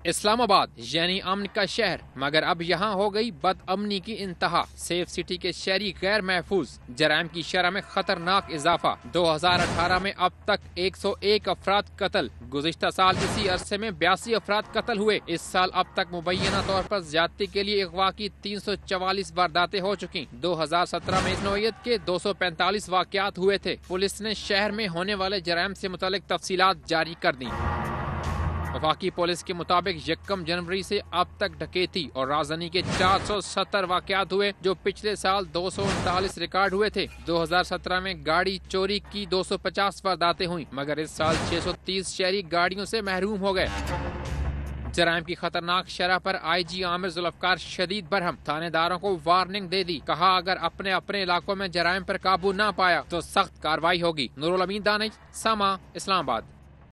इस्लामाबाद यानी अमन का शहर, मगर अब यहाँ हो गई बदअमनी की इंतहा। सेफ सिटी के शहरी गैर महफूज, जराइम की शरह में खतरनाक इजाफा। 2018 में अब तक 101 अफराद कत्ल। गुज़िश्ता साल इसी अरसे में 82 अफराद कत्ल हुए। इस साल अब तक मुबैना तौर पर ज्यादती के लिए अगवा की 344 वारदातें हो चुकी। 2017 में इस नौयत के 245 वाक़यात हुए थे। पुलिस ने शहर में होने वाले जराइम से मुतालिक तफसीलात जारी कर दी। वफाकी पुलिस के मुताबिक 1 जनवरी से अब तक डकैती और राजधानी के 470 वाक़यात हुए, जो पिछले साल 239 रिकॉर्ड हुए थे। 2017 में गाड़ी चोरी की 250 वारदातें हुई, मगर इस साल 630 शहरी गाड़ियों से महरूम हो गए। जराइम की खतरनाक शरह पर IG आमिर जुल्फकार शदीद बरहम। थानेदारों को वार्निंग दे दी, कहा अगर अपने अपने इलाकों में जराइम पर काबू न पाया तो सख्त कार्रवाई होगी। नूरुल अमीन दानिश, समा, इस्लामाबाद।